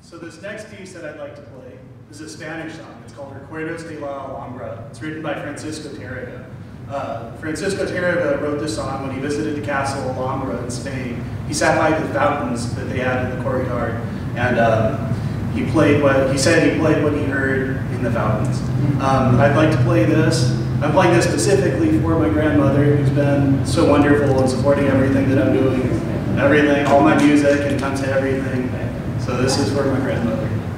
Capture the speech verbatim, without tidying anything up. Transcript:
So this next piece that I'd like to play is a Spanish song. It's called Recuerdos De La Alhambra. It's written by Francisco Tarrega. Uh, Francisco Tarrega wrote this song when he visited the castle Alhambra in Spain. He sat by the fountains that they had in the courtyard, and um, he played what he said he played what he heard in the fountains. Um, I'd like to play this. I'm playing this specifically for my grandmother, who's been so wonderful in supporting everything that I'm doing, everything, all my music, and comes to everything. So this is for my grandmother.